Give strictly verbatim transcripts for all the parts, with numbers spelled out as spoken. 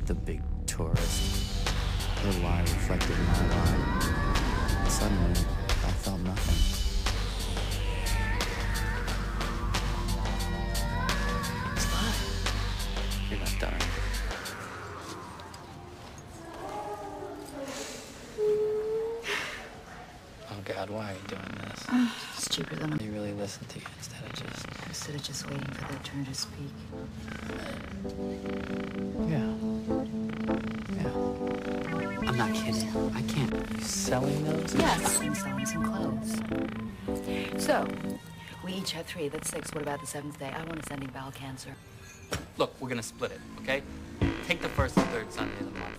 the big tourist. Her lie reflected my lie. And suddenly, I felt nothing. It's fine. You're not done. Oh God, why are you doing this? Uh, it's cheaper than a... You really listen to you instead of just... Instead of just waiting for their turn to speak. Yeah. Yeah. I'm not kidding. I can't. You selling those? Yes, I'm selling some clothes. So, we each have three. That's six. What about the seventh day? I want ascending bowel cancer. Look, we're gonna split it, okay? Take the first and third Sunday of the month.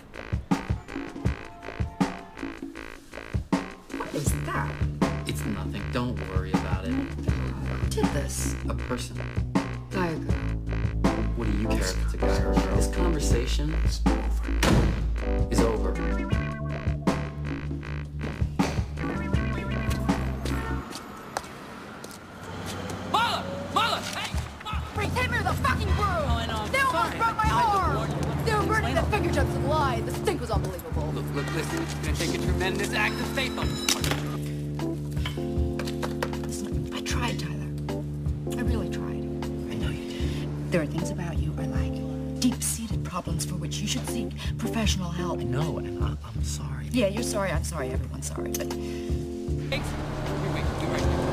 What is that? It's nothing. Don't worry about it. Who did this? A person. Guy or girl? What do you care if it's a guy or a girl? This conversation is over. Is over. Marla! Marla! Hey! Marla! Bring Timmy the fucking broom! Oh, I know. I'm They almost sorry. broke my I tried to arm! warn you. They were burning the fingertips of lye. The stink was unbelievable. Look, look, listen. It's gonna take a tremendous act of faith on Listen, I tried, Tyler. I really tried. I know you did. There are things about you I like. Deep-seated problems for which you should seek professional help. I know, and I, I'm sorry. Yeah, you're sorry. I'm sorry. Everyone's sorry. But Thanks. Here, wait, wait, right here.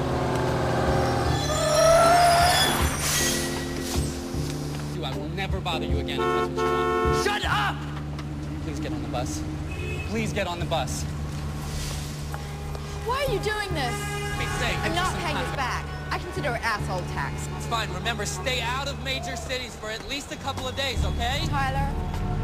You, I will never bother you again if that's what you want. Shut up! Please get on the bus. Please get on the bus. Why are you doing this? Hey, say, I'm give me not some paying time. this back. I consider it asshole tax. It's fine. Remember, stay out of major cities for at least a couple of days, okay? Tyler,